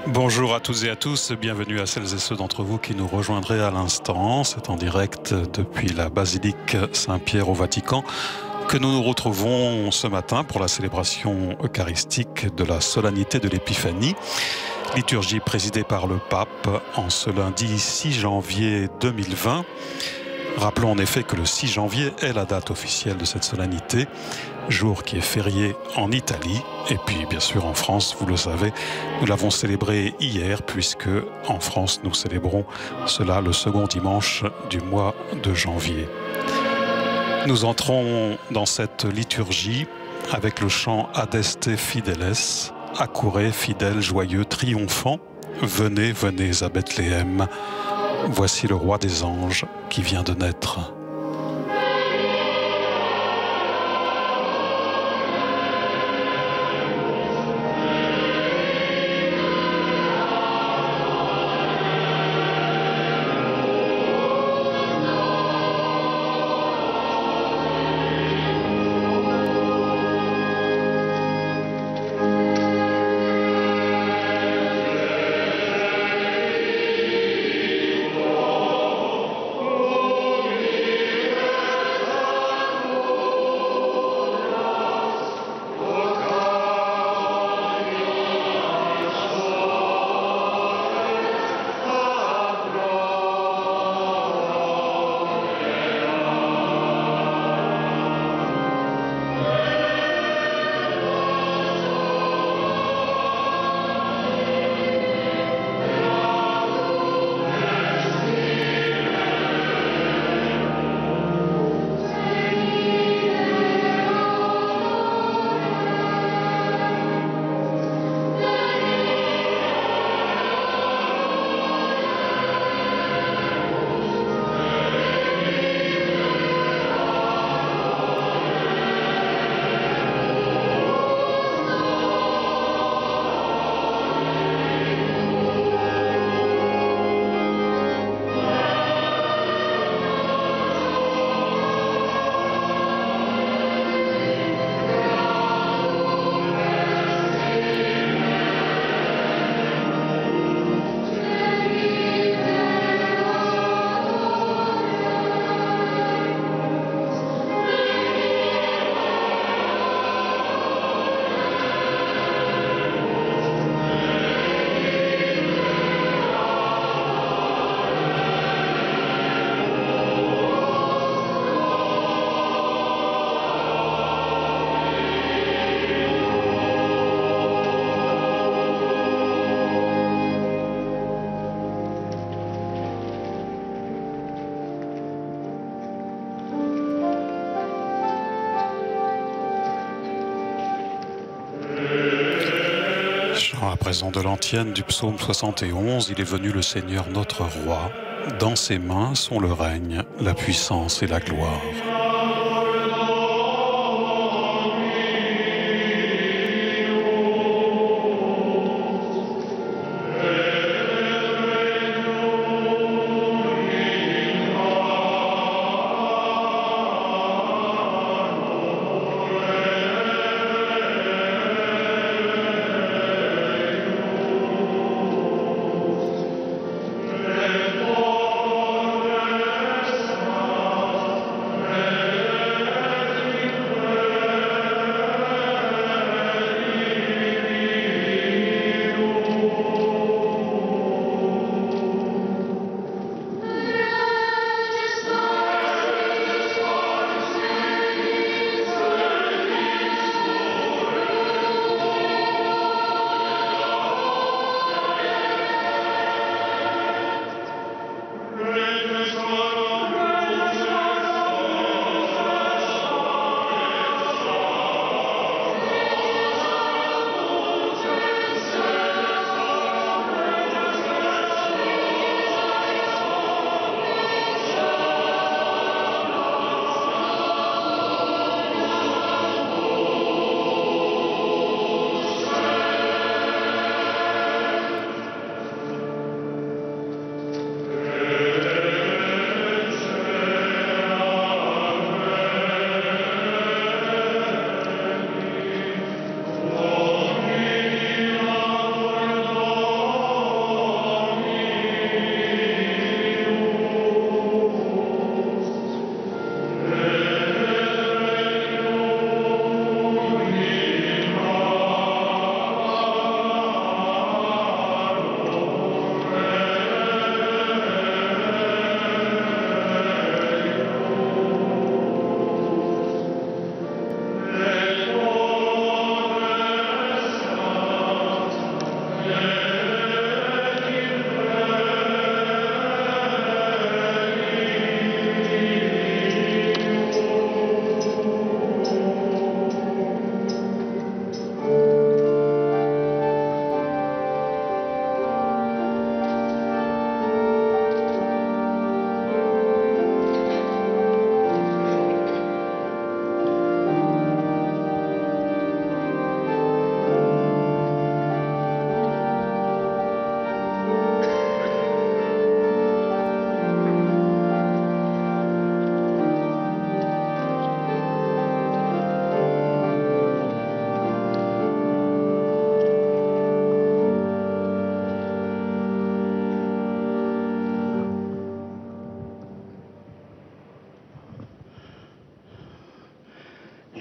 Bonjour à toutes et à tous, bienvenue à celles et ceux d'entre vous qui nous rejoindraient à l'instant. C'est en direct depuis la basilique Saint-Pierre au Vatican que nous nous retrouvons ce matin pour la célébration eucharistique de la solennité de l'Épiphanie. Liturgie présidée par le pape en ce lundi 6 janvier 2020. Rappelons en effet que le 6 janvier est la date officielle de cette solennité, jour qui est férié en Italie et puis bien sûr en France, vous le savez, nous l'avons célébré hier puisque en France nous célébrons cela le second dimanche du mois de janvier. Nous entrons dans cette liturgie avec le chant Adeste Fideles, accourez fidèles, joyeux, triomphants, venez, venez à Bethléem. Voici le roi des anges qui vient de naître. À présent de l'antienne du psaume 71, il est venu le Seigneur notre roi. Dans ses mains sont le règne, la puissance et la gloire.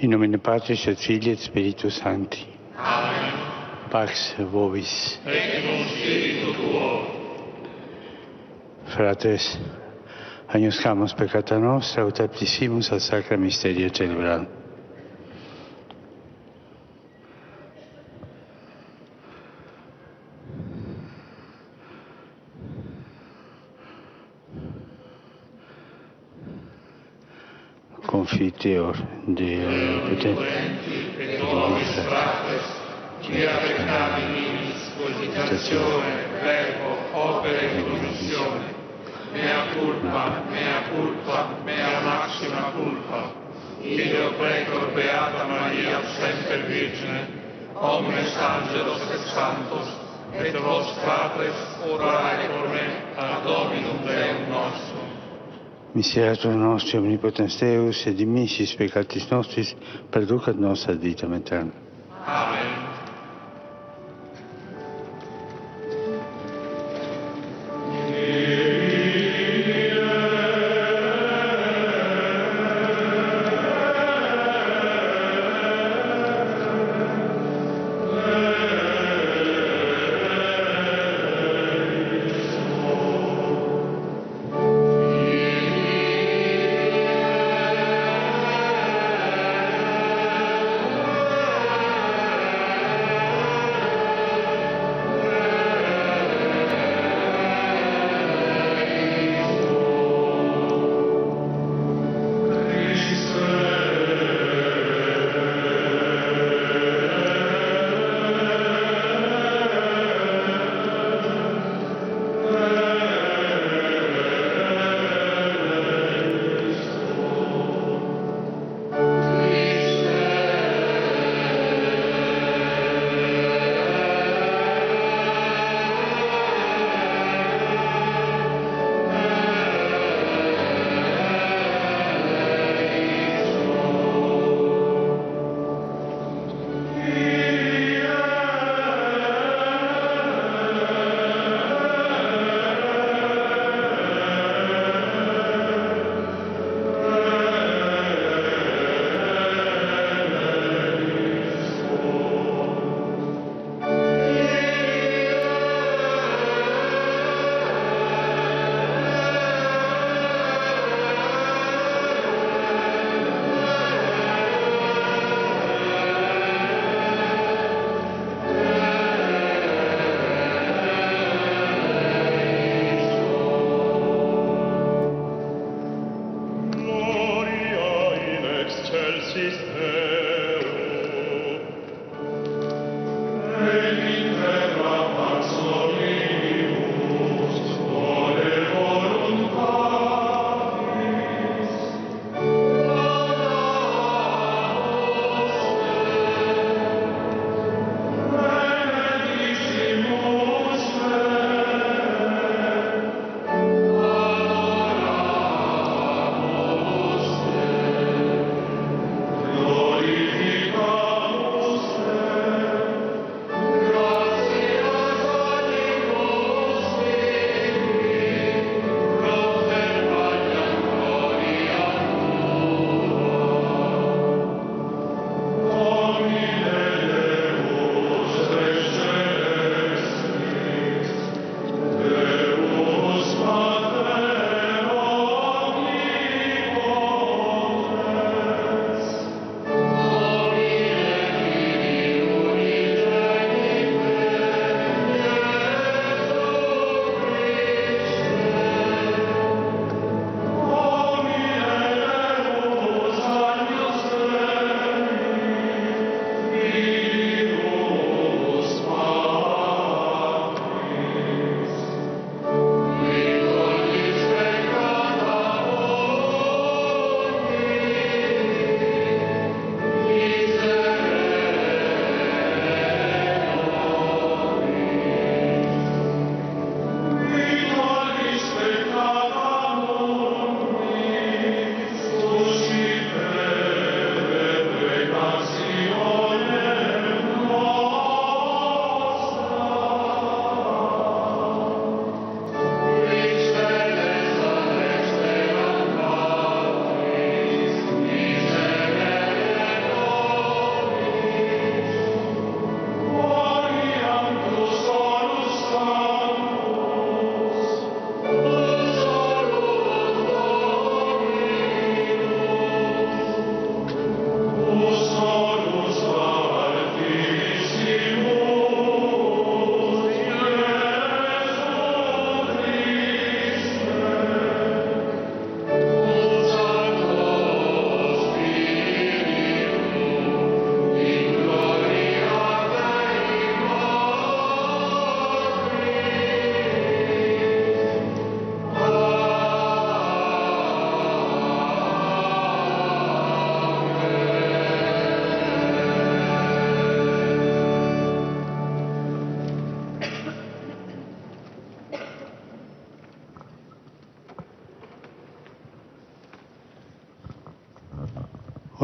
In nomine Patris et Filii et Spiritus Sancti. Amen. Pax vobis. Et cum spiritu tuo. Fratres, agnoscamus peccata nostra, ut aptisimus ad sacra mysteria celebrandum. Confiteor Deo omnipotente, et nobis fratres, quia peccati minis, cogitazione, verbo, opere e commissione, mea culpa, mea maxima culpa. Ideo precor beata Maria, semper Virgine, omnes angelos et santos, et vos fratres, orare por me, ad Dominum Deum nostrum. Miserator nostri omnipotens Deus, et dimissis peccatis nostris, perducat nos ad vitam aeterna. Amen.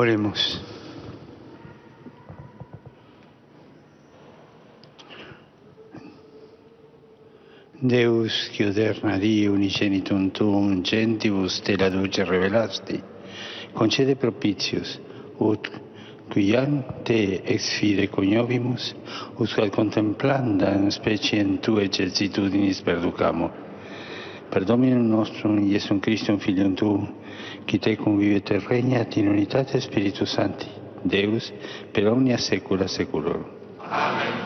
Oremos. Deus, qui oderna die unicenitum tuum gentibus te la duce revelasti, concede propitius, ut quiam te ex fide coniovimus, usque contemplanda speciem tue exercitudinis perducamur. Per Dominum nostrum, Iesum Christum, Filium tuum, qui te convivet et regnat in unitate Spiritus Sancti, Deus, per omnia saecula saeculorum. Amen.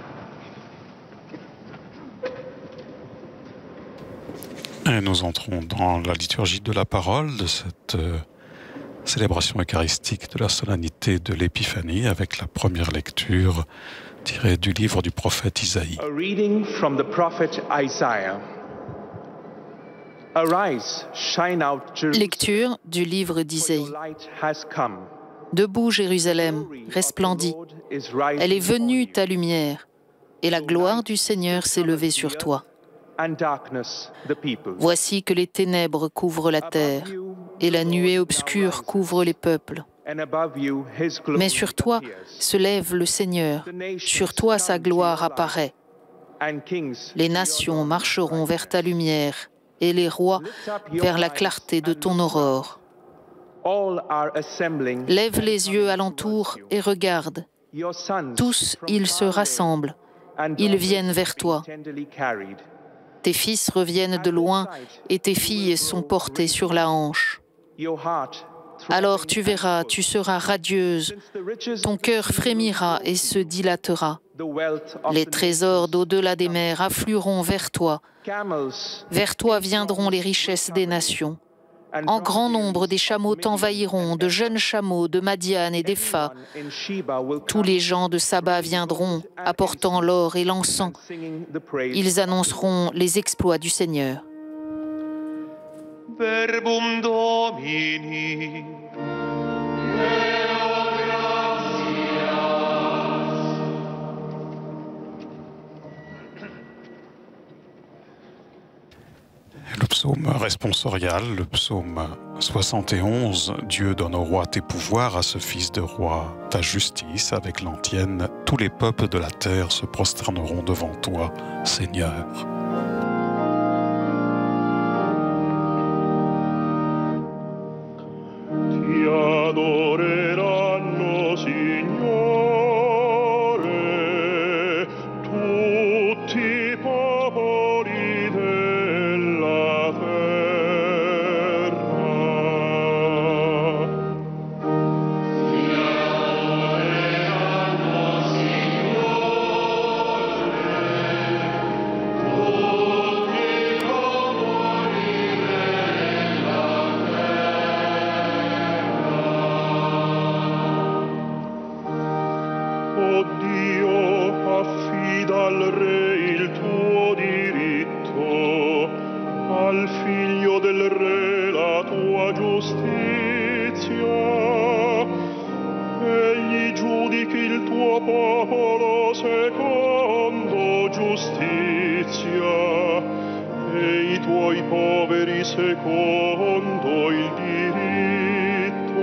Et nous entrons dans la liturgie de la parole de cette célébration eucharistique de la solennité de l'Épiphanie avec la première lecture tirée du livre du prophète Isaïe. A reading from the prophet Isaiah. Arise, shine out, Jerusalem. Lecture du livre d'Isaïe. Your light has come. Debout, Jérusalem, resplendis. Elle est venue, ta lumière, et la gloire du Seigneur s'est levée sur toi. And darkness the people. Voici que les ténèbres couvrent la terre, et la nuée obscure couvre les peuples. And above you, his glory Mais sur toi appears. se lève le Seigneur, sur toi sa gloire apparaît. And kings Les nations marcheront vers ta lumière, et les rois vers la clarté de ton aurore. all are assembling. Lève les yeux alentour et regarde. Your sons Tous, from ils se far away, rassemblent. and Ils daughters viennent vers toi. tenderly carried. Tes fils reviennent de loin et tes filles sont portées sur la hanche. Your heart Alors tu verras, tu seras radieuse, since the riches ton cœur frémira et se dilatera. the wealth of Les the trésors d'au-delà des mers afflueront vers toi. camels Vers toi viendront les richesses des nations. En grand nombre, des chameaux t'envahiront, de jeunes chameaux, de Madian et d'Epha. in Sheba will Tous les gens de Saba viendront, apportant l'or et l'encens. singing the praise. Ils annonceront les exploits du Seigneur. Verbum Domini. Le psaume responsorial, le psaume 71, Dieu donne au roi tes pouvoirs, à ce fils de roi ta justice, avec l'antienne, tous les peuples de la terre se prosterneront devant toi, Seigneur. Ti adoreranno, Signore, tutti i popoli della terra. O Dio, affida al Re il tuo diritto, al figlio del Re la tua giustizia. Egli giudichi il tuo popolo secondo giustizia e i tuoi poveri secondo il diritto.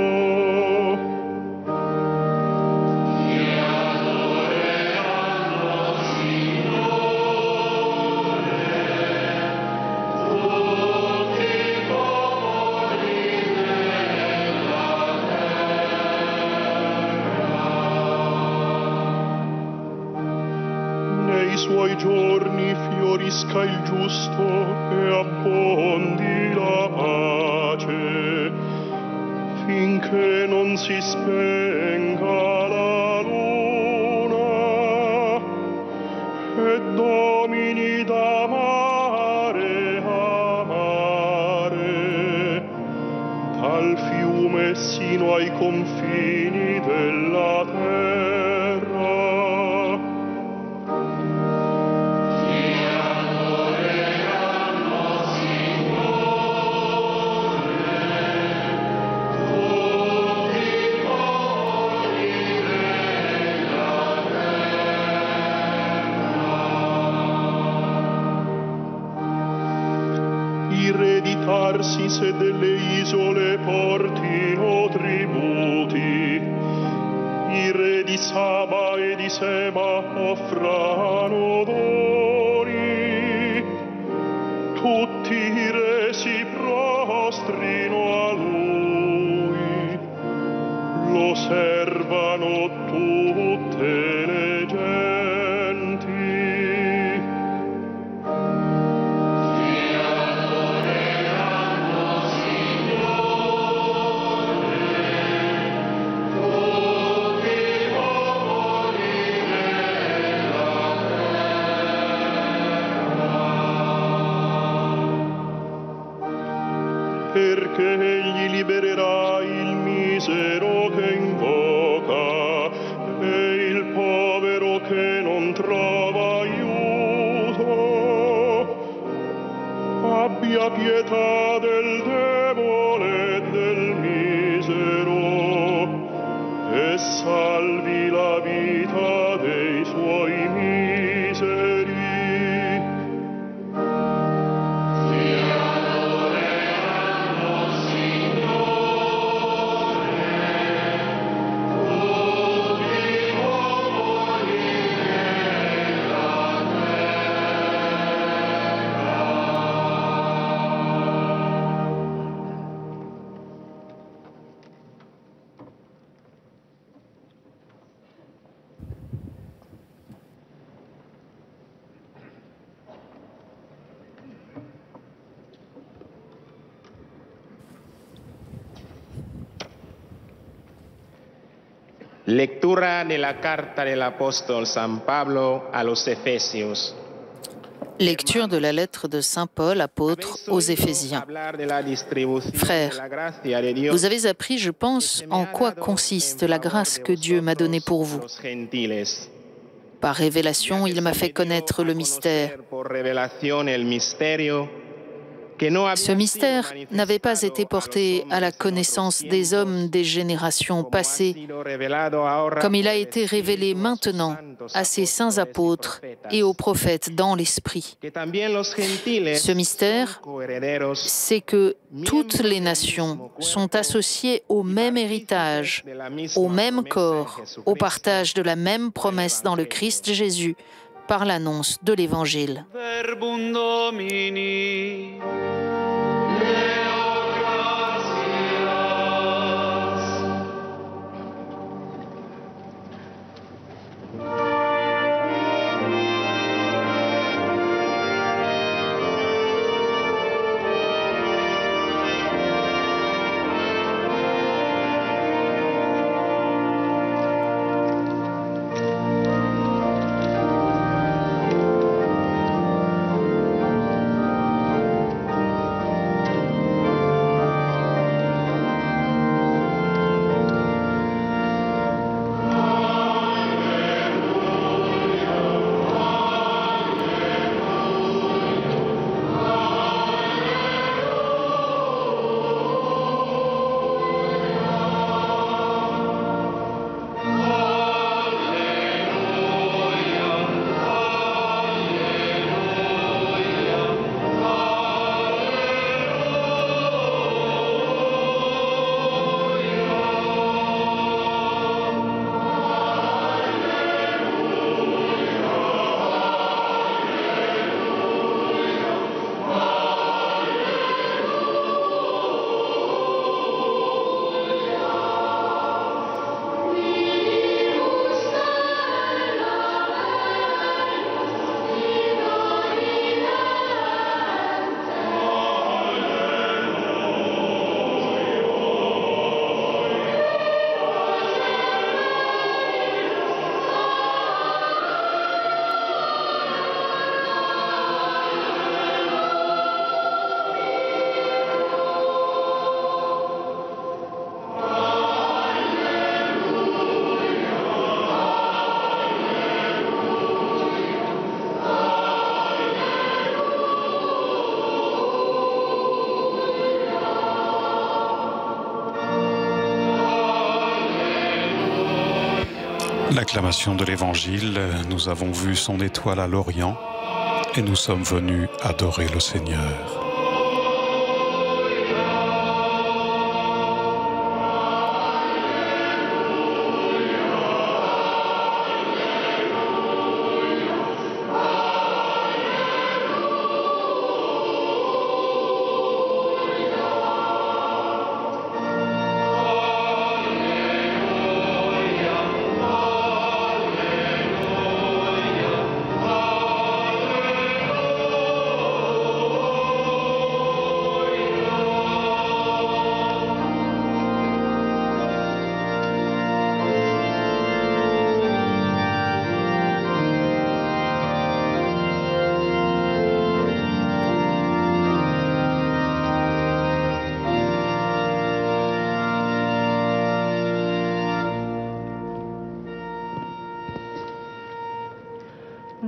Nei suoi giorni fiorisca il giusto e abbondi la pace, finché non si spenga la luna e domini da mare a mare, dal fiume sino ai confini della terra. I re di Tarsis e delle isole portino tributi, i re di Saba e di Seba offrano doni, tutti i re si prostrino a lui, lo servano tutte le genti. Perché egli libererà il misero che invoca e il povero che non trova aiuto. Abbia pietà del debole e del misero e salvi la vita dei suoi miseri. Lectura de la carta del apóstol San Pablo a los Efesios. Lecture de la lettre de Saint Paul, apôtre, aux Éphésiens. Frères, vous avez appris, je pense, en quoi consiste la grâce que Dieu m'a donnée pour vous. Par révélation, il m'a fait connaître le mystère. Ce mystère n'avait pas été porté à la connaissance des hommes des générations passées, comme il a été révélé maintenant à ses saints apôtres et aux prophètes dans l'Esprit. Ce mystère, c'est que toutes les nations sont associées au même héritage, au même corps, au partage de la même promesse dans le Christ Jésus, par l'annonce de l'Évangile. Verbum Domini. L'acclamation de l'Évangile, nous avons vu son étoile à l'Orient et nous sommes venus adorer le Seigneur.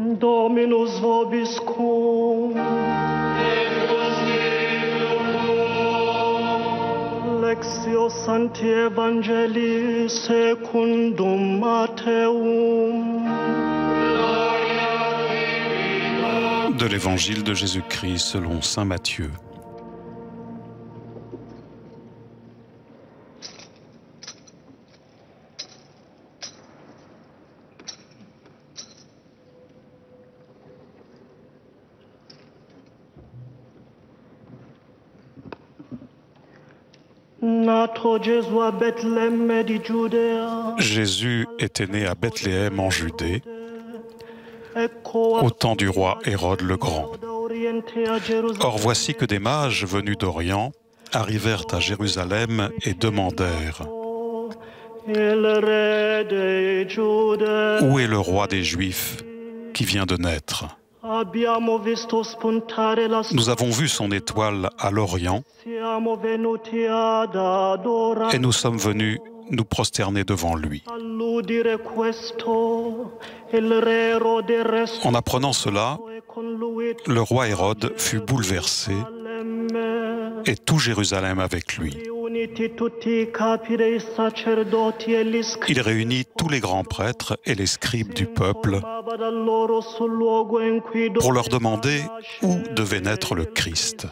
Dominus vobiscum. Lectio Sancti Evangelii secundum Matteum. De l'Évangile de Jésus-Christ selon saint Matthieu. Jésus était né à Bethléem en Judée, au temps du roi Hérode le Grand. Or voici que des mages venus d'Orient arrivèrent à Jérusalem et demandèrent: Où est le roi des Juifs qui vient de naître? Nous avons vu son étoile à l'Orient et nous sommes venus nous prosterner devant lui. En apprenant cela, le roi Hérode fut bouleversé et tout Jérusalem avec lui. Il réunit tous les grands prêtres et les scribes du peuple pour leur demander où devait naître le Christ.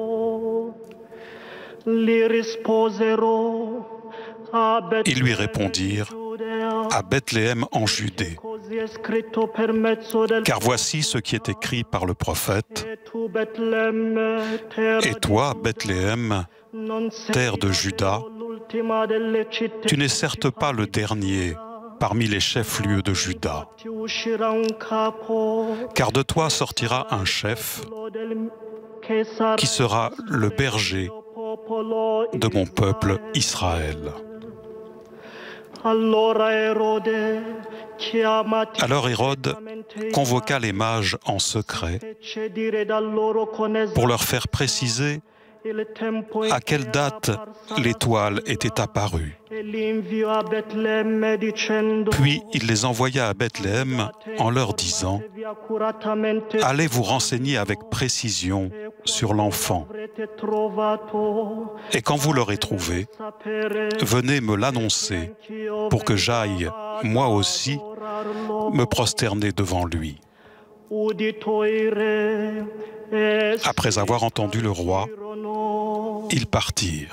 Ils lui répondirent: à Bethléem en Judée, car voici ce qui est écrit par le prophète: et toi, Bethléem, terre de Juda, tu n'es certes pas le dernier parmi les chefs-lieux de Juda, car de toi sortira un chef qui sera le berger de mon peuple Israël. Alors Hérode convoqua les mages en secret pour leur faire préciser à quelle date l'étoile était apparue. Puis il les envoya à Bethléem en leur disant: allez vous renseigner avec précision sur l'enfant, et quand vous l'aurez trouvé, venez me l'annoncer pour que j'aille, moi aussi, me prosterner devant lui. Après avoir entendu le roi, ils partirent.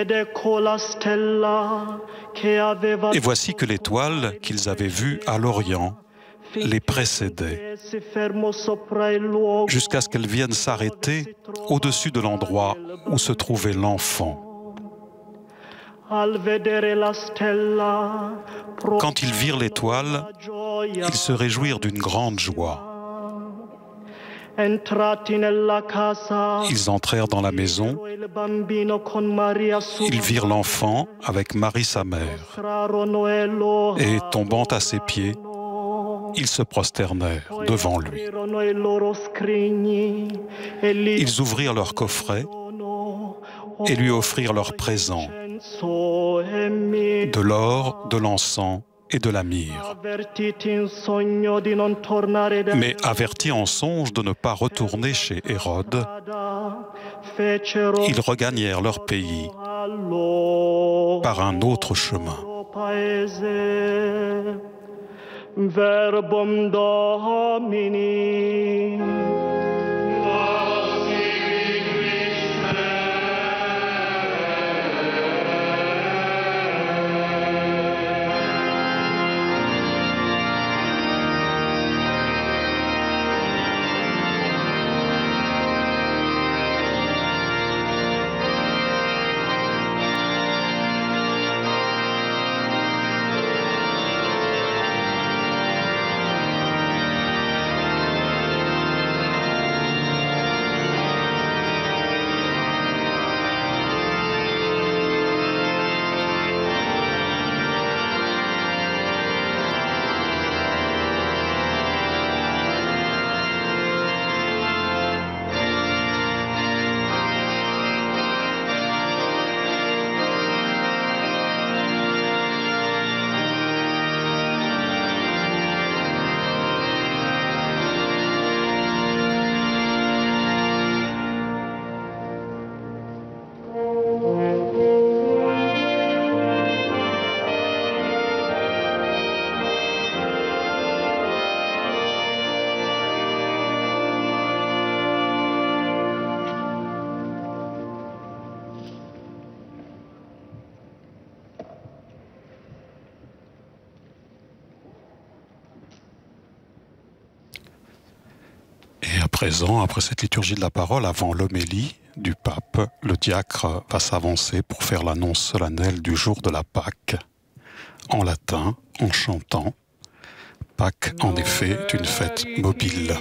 Et voici que l'étoile qu'ils avaient vue à l'Orient les précédait, jusqu'à ce qu'elle vienne s'arrêter au-dessus de l'endroit où se trouvait l'enfant. Quand ils virent l'étoile, ils se réjouirent d'une grande joie. Ils entrèrent dans la maison, ils virent l'enfant avec Marie sa mère, et tombant à ses pieds, ils se prosternèrent devant lui. Ils ouvrirent leur coffret et lui offrirent leurs présents, de l'or, de l'encens et de la myrrhe. Mais avertis en songe de ne pas retourner chez Hérode, ils regagnèrent leur pays par un autre chemin. Verbum Domini. présent, après cette liturgie de la parole, avant l'homélie du pape, le diacre va s'avancer pour faire l'annonce solennelle du jour de la Pâque, en latin, en chantant. Pâques, en effet, est une fête mobile.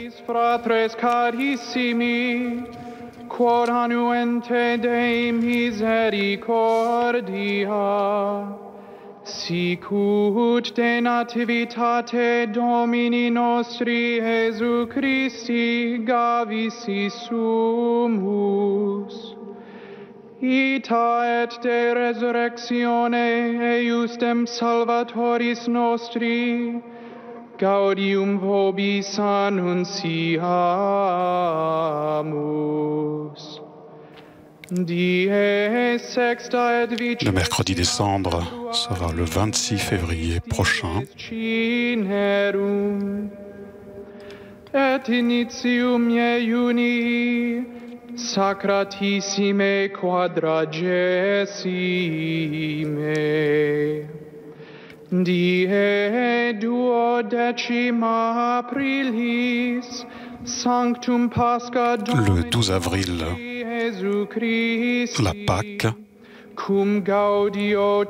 Quod annuente Dei misericordia, sic ut de nativitate Domini nostri Iesu Christi gavissi sumus, ita et de resurrectione eiusdem Salvatoris nostri, gaudium vobis annunciamus. Le mercredi des Cendres sera le 26 février prochain. Et initium iuni sacratissime quadragesime. Die 12 aprilis, sanctum Pascha le 12 avril, la Pâque, cum gaudio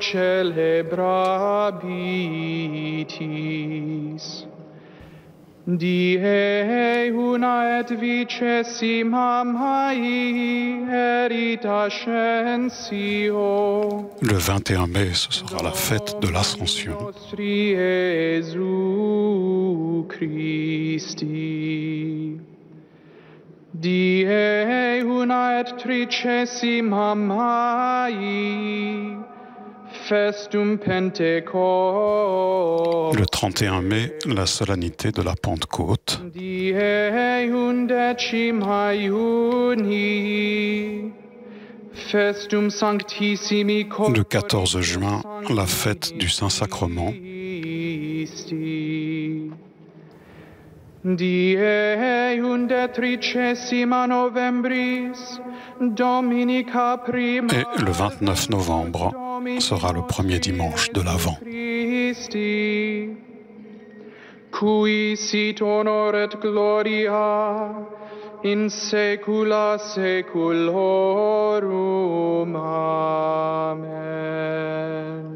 celebrabitis. Die una et vicesima Mai eritascensio. Le 21 mai, ce sera la fête de l'Ascension. Die una et tricesima Mai, festum Pentecost. Le 31 mai, la solennité de la Pentecôte. Die undecima Iuni, festum Sanctissimi. Le 14 juin, la fête du Saint-Sacrement. Die undecima novembris, Dominica prima. Et le 29 novembre sera le premier dimanche de l'Avent. Cui sit honor et gloria in saecula saeculorum. Amen.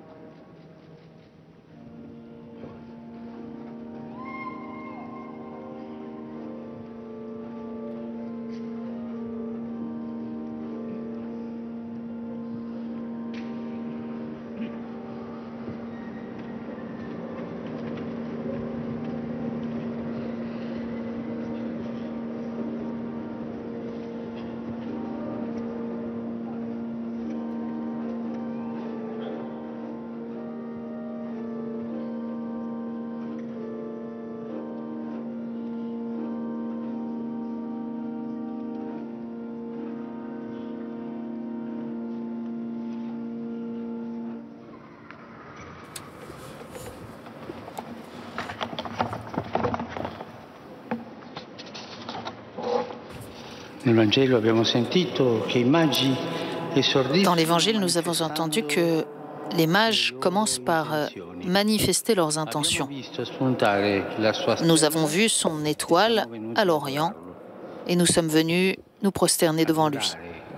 Dans l'Évangile, nous avons entendu que les mages commencent par manifester leurs intentions. Nous avons vu son étoile à l'Orient et nous sommes venus nous prosterner devant lui.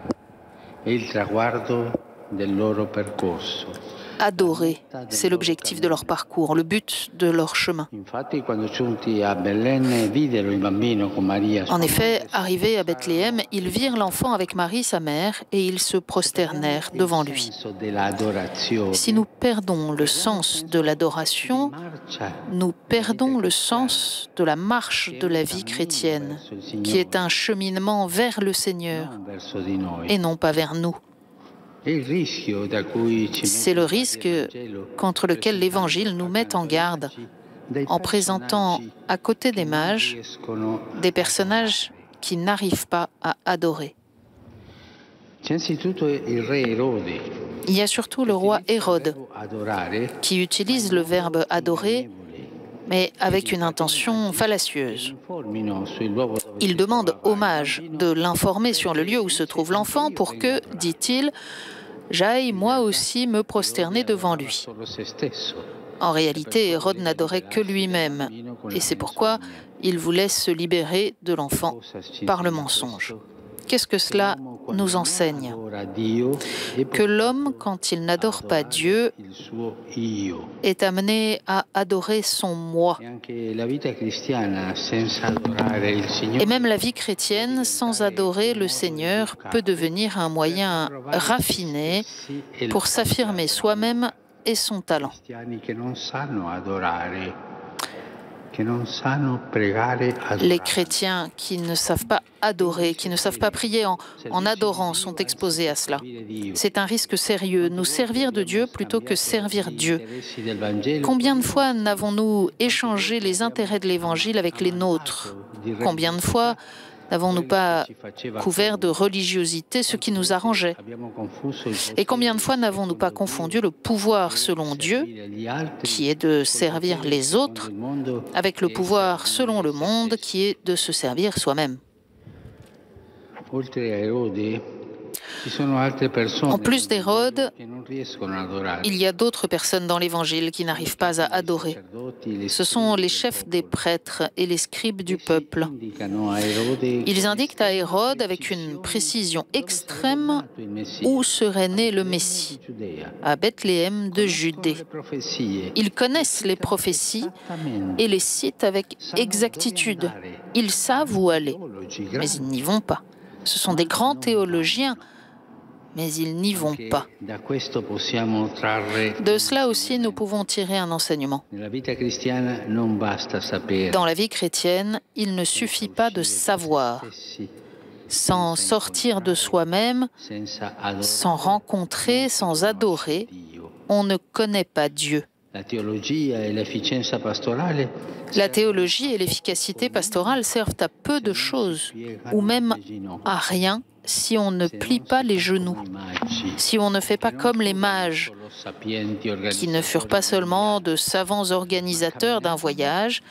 Adorer, c'est l'objectif de leur parcours, le but de leur chemin. En effet, arrivés à Bethléem, ils virent l'enfant avec Marie, sa mère, et ils se prosternèrent devant lui. Si nous perdons le sens de l'adoration, nous perdons le sens de la marche de la vie chrétienne, qui est un cheminement vers le Seigneur et non pas vers nous. C'est le risque contre lequel l'Évangile nous met en garde en présentant à côté des mages des personnages qui n'arrivent pas à adorer. Il y a surtout le roi Hérode qui utilise le verbe « adorer » mais avec une intention fallacieuse. Il demande aux mages de l'informer sur le lieu où se trouve l'enfant pour que, dit-il, j'aille moi aussi me prosterner devant lui. En réalité, Hérode n'adorait que lui-même, et c'est pourquoi Il voulait se libérer de l'enfant par le mensonge. Qu'est-ce que cela nous enseigne? Que l'homme, quand il n'adore pas Dieu, est amené à adorer son moi. Et même la vie chrétienne, sans adorer le Seigneur, peut devenir un moyen raffiné pour s'affirmer soi-même et son talent. Les chrétiens qui ne savent pas adorer, qui ne savent pas prier en adorant, sont exposés à cela. C'est un risque sérieux, nous servir de Dieu plutôt que servir Dieu. Combien de fois n'avons-nous échangé les intérêts de l'Évangile avec les nôtres? Combien de fois n'avons-nous pas couvert de religiosité ce qui nous arrangeait? Et combien de fois n'avons-nous pas confondu le pouvoir selon Dieu, qui est de servir les autres, avec le pouvoir selon le monde, qui est de se servir soi-même? En plus d'Hérode, il y a d'autres personnes dans l'Évangile qui n'arrivent pas à adorer. Ce sont les chefs des prêtres et les scribes du peuple. Ils indiquent à Hérode avec une précision extrême où serait né le Messie, à Bethléem de Judée. Ils connaissent les prophéties et les citent avec exactitude. Ils savent où aller, mais ils n'y vont pas. Ce sont des grands théologiens, mais ils n'y vont pas. De cela aussi, nous pouvons tirer un enseignement. Dans la vie chrétienne, il ne suffit pas de savoir. Sans sortir de soi-même, sans rencontrer, sans adorer, on ne connaît pas Dieu. La théologie et l'efficacité pastorale servent à peu de choses, ou même à rien, si on ne plie pas les genoux, si on ne fait pas comme les mages, qui ne furent pas seulement de savants organisateurs d'un voyage,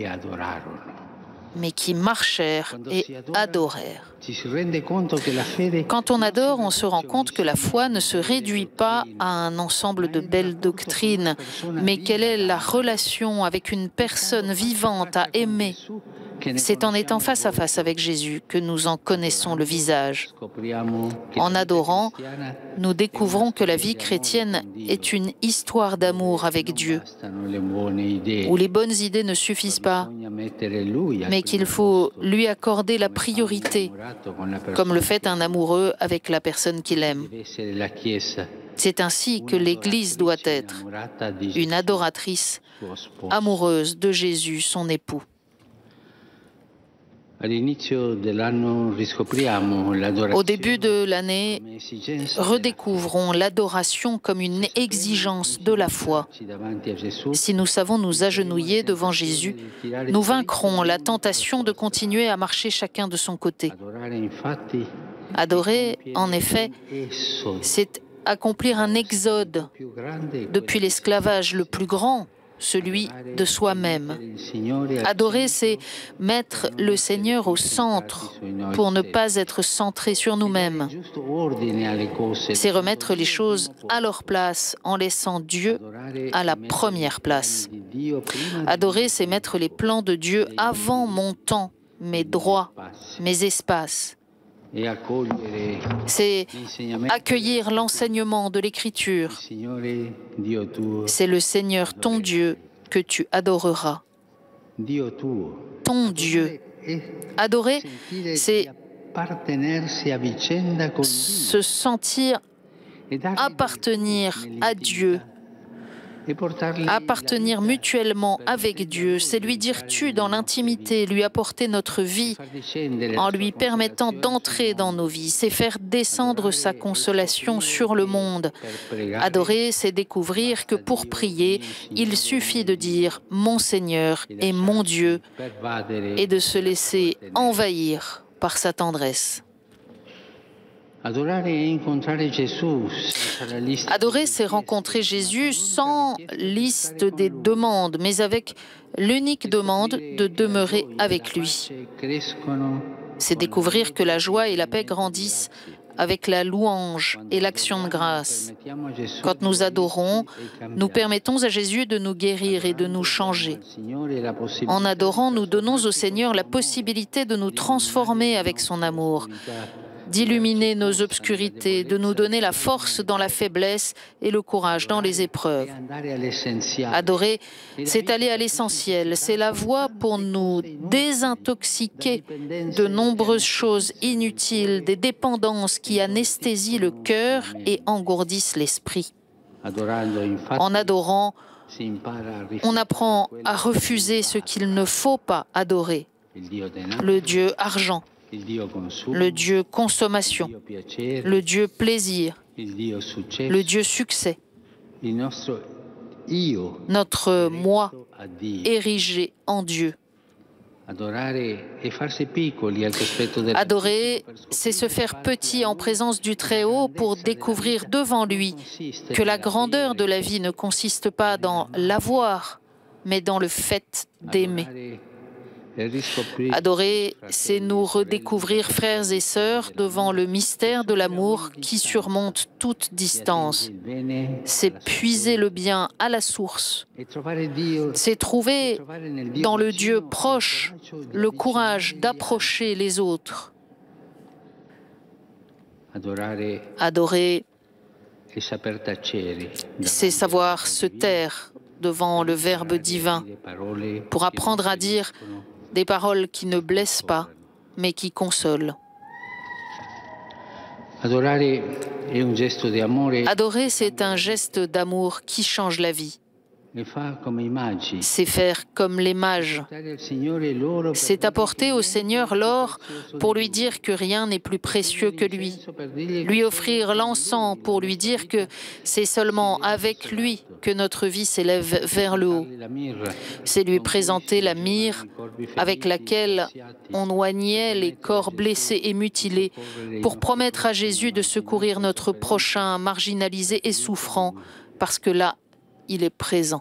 mais qui marchèrent et adorèrent. Quand on adore, on se rend compte que la foi ne se réduit pas à un ensemble de belles doctrines, mais quelle est la relation avec une personne vivante à aimer. C'est en étant face à face avec Jésus que nous en connaissons le visage. En adorant, nous découvrons que la vie chrétienne est une histoire d'amour avec Dieu, où les bonnes idées ne suffisent pas, mais qu'il faut lui accorder la priorité, comme le fait un amoureux avec la personne qu'il aime. C'est ainsi que l'Église doit être, une adoratrice amoureuse de Jésus, son époux. Au début de l'année, redécouvrons l'adoration comme une exigence de la foi. Si nous savons nous agenouiller devant Jésus, nous vaincrons la tentation de continuer à marcher chacun de son côté. Adorer, en effet, c'est accomplir un exode depuis l'esclavage le plus grand, celui de soi-même. Adorer, c'est mettre le Seigneur au centre pour ne pas être centré sur nous-mêmes. C'est remettre les choses à leur place en laissant Dieu à la première place. Adorer, c'est mettre les plans de Dieu avant mon temps, mes droits, mes espaces. C'est accueillir l'enseignement de l'Écriture. C'est le Seigneur, ton Dieu, que tu adoreras. Ton Dieu. Adorer, c'est se sentir appartenir à Dieu, appartenir mutuellement avec Dieu, c'est lui dire tu dans l'intimité, lui apporter notre vie en lui permettant d'entrer dans nos vies, c'est faire descendre sa consolation sur le monde. Adorer, c'est découvrir que pour prier, il suffit de dire « Mon Seigneur et mon Dieu » et de se laisser envahir par sa tendresse. Adorer, c'est rencontrer Jésus sans liste des demandes, mais avec l'unique demande de demeurer avec lui. C'est découvrir que la joie et la paix grandissent avec la louange et l'action de grâce. Quand nous adorons, nous permettons à Jésus de nous guérir et de nous changer. En adorant, nous donnons au Seigneur la possibilité de nous transformer avec son amour, d'illuminer nos obscurités, de nous donner la force dans la faiblesse et le courage dans les épreuves. Adorer, c'est aller à l'essentiel, c'est la voie pour nous désintoxiquer de nombreuses choses inutiles, des dépendances qui anesthésient le cœur et engourdissent l'esprit. En adorant, on apprend à refuser ce qu'il ne faut pas adorer, le Dieu argent, le Dieu consommation, le Dieu plaisir, le Dieu succès, notre moi érigé en Dieu. Adorer, c'est se faire petit en présence du Très-Haut pour découvrir devant lui que la grandeur de la vie ne consiste pas dans l'avoir, mais dans le fait d'aimer. Adorer, c'est nous redécouvrir, frères et sœurs, devant le mystère de l'amour qui surmonte toute distance. C'est puiser le bien à la source. C'est trouver dans le Dieu proche le courage d'approcher les autres. Adorer, c'est savoir se taire devant le Verbe divin pour apprendre à dire des paroles qui ne blessent pas, mais qui consolent. Adorer, c'est un geste d'amour qui change la vie. C'est faire comme les mages. C'est apporter au Seigneur l'or pour lui dire que rien n'est plus précieux que lui. Lui offrir l'encens pour lui dire que c'est seulement avec lui que notre vie s'élève vers le haut. C'est lui présenter la myrrhe avec laquelle on oignait les corps blessés et mutilés pour promettre à Jésus de secourir notre prochain marginalisé et souffrant, parce que là, il est présent.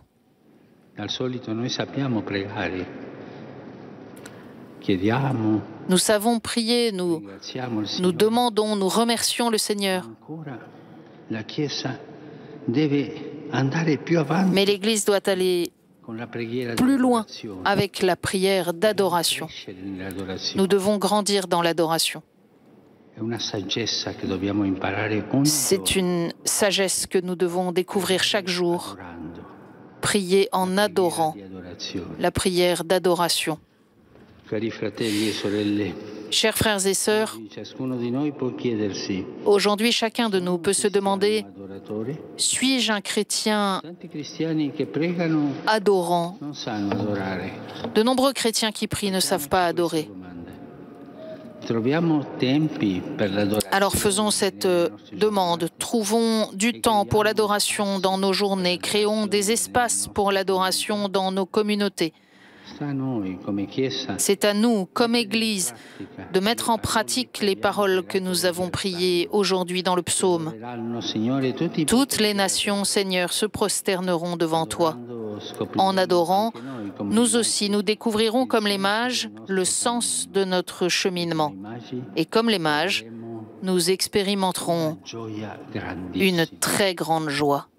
Nous savons prier, nous demandons, nous remercions le Seigneur. Mais l'Église doit aller plus loin avec la prière d'adoration. Nous devons grandir dans l'adoration. C'est une sagesse que nous devons découvrir chaque jour. Prier en adorant, la prière d'adoration. Chers frères et sœurs, aujourd'hui chacun de nous peut se demander, suis-je un chrétien adorant? De nombreux chrétiens qui prient ne savent pas adorer. Alors faisons cette demande, trouvons du temps pour l'adoration dans nos journées, créons des espaces pour l'adoration dans nos communautés. C'est à nous, comme Église, de mettre en pratique les paroles que nous avons priées aujourd'hui dans le psaume. Toutes les nations, Seigneur, se prosterneront devant toi. En adorant, nous aussi, nous découvrirons comme les mages le sens de notre cheminement. Et comme les mages, nous expérimenterons une très grande joie.